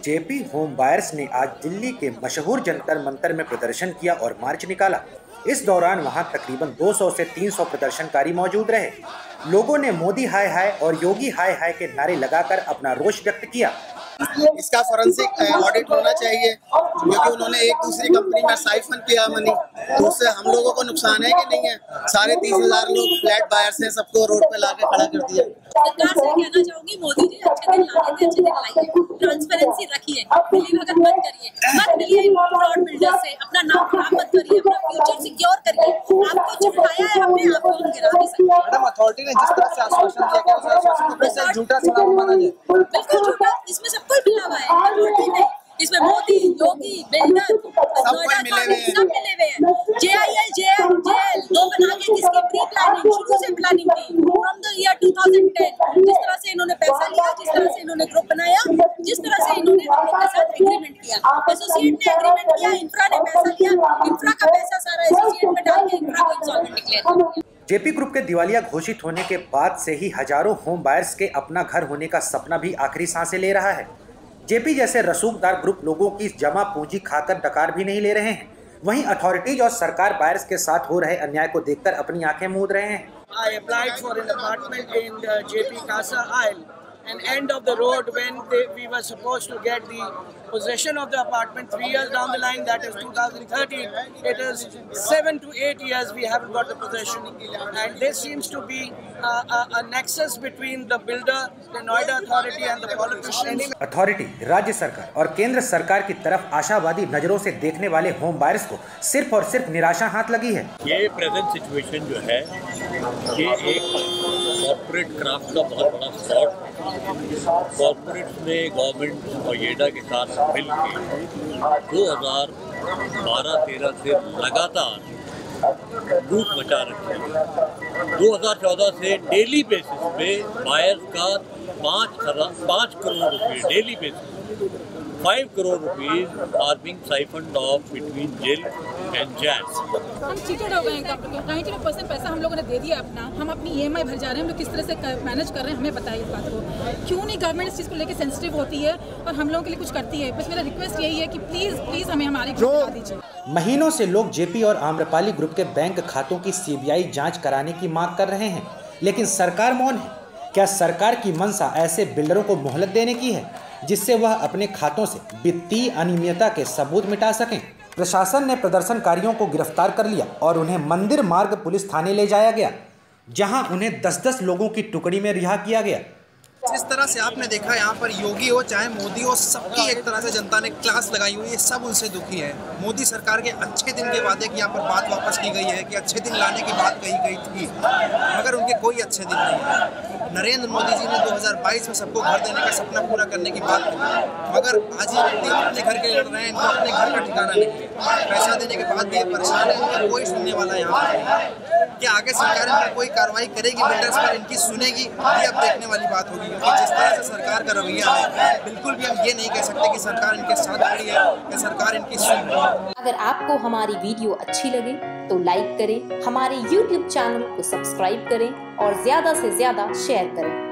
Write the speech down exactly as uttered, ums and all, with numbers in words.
JP home buyers ने आज दिल्ली के मशहूर जंतर मंतर में प्रदर्शन किया और मार्च निकाला। इस दौरान वहां तकरीबन दो सौ से तीन सौ प्रदर्शनकारी मौजूद रहे। लोगों ने मोदी हाय हाय और योगी हाय हाय के नारे लगाकर अपना रोष व्यक्त किया। इसका फॉरेंसिक ऑडिट होना चाहिए क्योंकि उन्होंने एक दूसरी कंपनी में साइफन किया मनी, तो उससे हम लोगों को नुकसान है कि नहीं है। साढ़े तीस हजार लोग फ्लैट बायर्स हैं, सबको रोड पे लाके खड़ा कर दिया। सरकार से कहना चाहूंगी, मोदी जी अच्छे दिन लाने थे, अच्छे दिन लाइए, ट्रांसपेरेंसी रखिए, मिलीभगत मत करिए, मत मिलिए फ्रॉड बिल्डर से, अपना नाम खराब मत करिए, अपना फ्यूचर सिक्योर करिए। आपको झुकाया है हमने, आपको हम गिरा भी सकते हैं। मैडम, अथॉरिटी ने जिस तरह से आश्वासन दिया कि उस आश्वासन को कैसे झूठा सवाल माना जाए? बिल्कुल झूठा, इसमें सब कोई मिला हुआ है, अथॉरिटी नहीं, इसमें मोदी, योगी, बिल्डर, नोएडा अथॉरिटी सब मिले हुए हैं। J I L, J L, JL दो बना के जिसकी प्री प्लानिंग शुरू से प्लानिंग थी from the year two thousand ten, जिस तरह से इन्होंने पैसा लिया, जिस तरह से इन्होंने ग्रुप बनाया, जिस तरह से इन्होंने हम लोग के साथ एग्रीमेंट किया, एसोसिएट ने एग्रीमेंट किया, इंफ्रा ने पैसा लिया, इंफ्रा का पैसा सारा एसोसिएट में डाल के इंफ्रा को इंसॉल्वेंट डिक्लेयर किया। जेपी ग्रुप के दिवालिया घोषित होने के बाद से ही हजारों होम बायर्स के अपना घर होने का सपना भी आखिरी सांसें ले रहा है। जेपी जैसे रसूखदार ग्रुप लोगों की जमा पूंजी खाकर डकार भी नहीं ले रहे हैं। वहीं अथॉरिटीज और सरकार बायर्स के साथ हो रहे अन्याय को देखकर अपनी आंखें मूंद रहे हैं। I applied for an apartment in the J P Casa Isle, and end of the road when they, we were supposed to get the possession of the apartment three years down the line, that is two thousand thirteen. It is seven to eight years we haven't got the possession, and this seems to be a, a, a nexus between the builder, the Noida authority, and the politicians. Authority, राज्य सरकार और केंद्र सरकार की तरफ आशावादी नजरों से देखने वाले होम बायर्स को सिर्फ और सिर्फ निराशा हाथ लगी है। ये प्रेजेंट सिचुएशन जो है, ये एक कॉर्पोरेट क्राफ्ट का बहुत बड़ा फ्रॉड। कॉर्पोरेट ने गवर्नमेंट और येडा के साथ मिलकर दो हज़ार बारह तेरह से लगातार लूट मचा रखी है। दो हज़ार चौदह से डेली बेसिस पे बायर्स का पाँच हजार पाँच करोड़ रुपए daily basis five crore rupees are being siphoned off between JIL and JAL. हम चीटेड हो गए हैं। नाइन्टी परसेंट पैसा हम लोगों ने दे दिया अपना, हम अपनी ई एम आई भर जा रहे हैं। हम लोग किस तरह से मैनेज कर रहे हैं, हमें बताइए इस बात को। क्यों नहीं गवर्नमेंट इस चीज़ को लेकर सेंसिटिव होती है और हम लोगों के लिए कुछ करती है? बस मेरा रिक्वेस्ट यही है कि प्लीज़ प्लीज़ हमें हमारी बता दीजिए। महीनों से लोग जेपी और आम्रपाली ग्रुप के बैंक खातों की सी बी आई जाँच कराने की मांग कर रहे हैं, लेकिन सरकार मौन है। क्या सरकार की मंशा ऐसे बिल्डरों को मोहलत देने की है जिससे वह अपने खातों से वित्तीय अनियमितता के सबूत मिटा सकें? प्रशासन ने प्रदर्शनकारियों को गिरफ्तार कर लिया और उन्हें मंदिर मार्ग पुलिस थाने ले जाया गया, जहां उन्हें दस दस लोगों की टुकड़ी में रिहा किया गया। जिस तरह से आपने देखा यहाँ पर योगी हो चाहे मोदी हो, सबकी एक तरह से जनता ने क्लास लगाई हुई है, सब उनसे दुखी है। मोदी सरकार के अच्छे दिन के वादे की यहाँ पर बात वापस की गई है कि अच्छे दिन लाने की बात कही गई थी, मगर उनके कोई अच्छे दिन नहीं है। नरेंद्र मोदी जी ने दो हज़ार बाईस में सबको घर देने का सपना पूरा करने की बात की, मगर आज ये व्यक्ति अपने घर के लड़ रहे हैं, इनको अपने घर का ठिकाना नहीं है। पैसा देने के बाद भी ये परेशान है, इनका कोई सुनने वाला यहाँ पर क्या आगे सरकार इनकी कोई कार्रवाई करेगी बिल्डर्स पर, इनकी सुनेगी, ये अब देखने वाली बात होगी। क्योंकि जिस तरह से सरकार का रवैया है, बिल्कुल भी हम ये नहीं कह सकते कि सरकार इनके साथ खड़ी है या सरकार इनकी सुन रही है। अगर आपको हमारी वीडियो अच्छी लगे तो लाइक करें, हमारे यूट्यूब चैनल को सब्सक्राइब करें और ज़्यादा से ज़्यादा शेयर करें।